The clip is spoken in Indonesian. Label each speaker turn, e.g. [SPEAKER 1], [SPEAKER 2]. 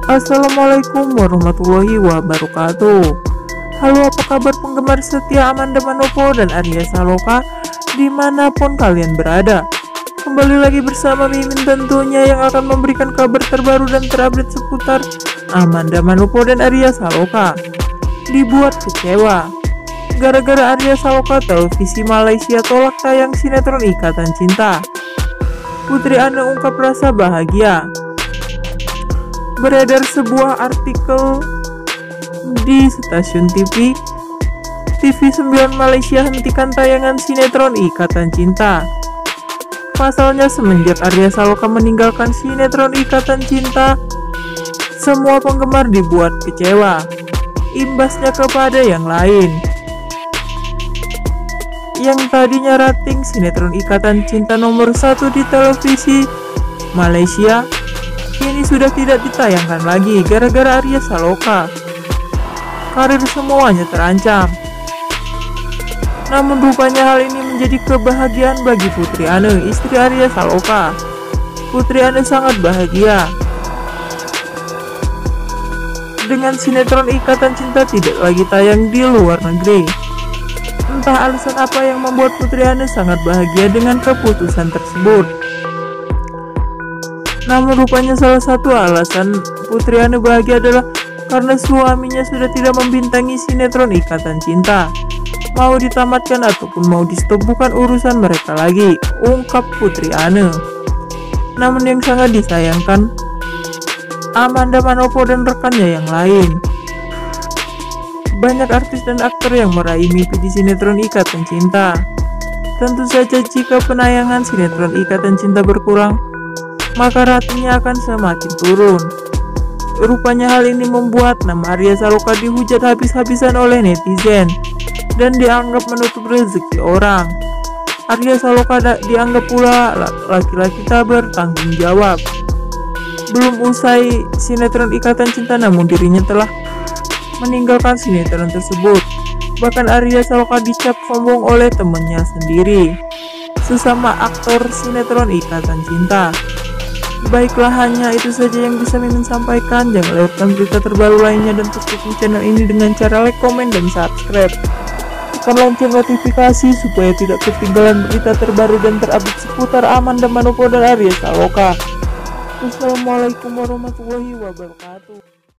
[SPEAKER 1] Assalamualaikum warahmatullahi wabarakatuh. Halo, apa kabar penggemar setia Amanda Manopo dan Arya Saloka dimanapun kalian berada. Kembali lagi bersama Mimin tentunya yang akan memberikan kabar terbaru dan terupdate seputar Amanda Manopo dan Arya Saloka. Dibuat kecewa gara-gara Arya Saloka televisi Malaysia tolak tayang sinetron Ikatan Cinta. Putri Ane ungkap rasa bahagia. Beredar sebuah artikel di stasiun TV 9 Malaysia hentikan tayangan sinetron Ikatan Cinta. Pasalnya semenjak Arya Saloka meninggalkan sinetron Ikatan Cinta, semua penggemar dibuat kecewa. Imbasnya kepada yang lain. Yang tadinya rating sinetron Ikatan Cinta nomor 1 di televisi Malaysia kini sudah tidak ditayangkan lagi gara-gara Arya Saloka. Karir semuanya terancam. Namun rupanya hal ini menjadi kebahagiaan bagi Putri Ane, istri Arya Saloka. Putri Ane sangat bahagia dengan sinetron Ikatan Cinta tidak lagi tayang di luar negeri. Entah alasan apa yang membuat Putri Ane sangat bahagia dengan keputusan tersebut. Namun rupanya salah satu alasan Putri Ane bahagia adalah karena suaminya sudah tidak membintangi sinetron Ikatan Cinta. Mau ditamatkan ataupun mau di stop bukan urusan mereka lagi, ungkap Putri Ane. Namun yang sangat disayangkan, Amanda Manopo dan rekannya yang lain. Banyak artis dan aktor yang meraih mimpi di sinetron Ikatan Cinta. Tentu saja jika penayangan sinetron Ikatan Cinta berkurang, maka ratingnya akan semakin turun. Rupanya hal ini membuat nama Arya Saloka dihujat habis-habisan oleh netizen dan dianggap menutup rezeki orang. Arya Saloka dianggap pula laki-laki tak bertanggung jawab. Belum usai sinetron Ikatan Cinta, namun dirinya telah meninggalkan sinetron tersebut. Bahkan Arya Saloka dicap sombong oleh temannya sendiri, sesama aktor sinetron Ikatan Cinta. Baiklah, hanya itu saja yang bisa Mimin sampaikan. Jangan lewatkan berita terbaru lainnya dan terus dukung channel ini dengan cara like, komen, dan subscribe. Tekan lonceng notifikasi supaya tidak ketinggalan berita terbaru dan terupdate seputar Amanda Manopo dan Arya Saloka. Wassalamualaikum warahmatullahi wabarakatuh.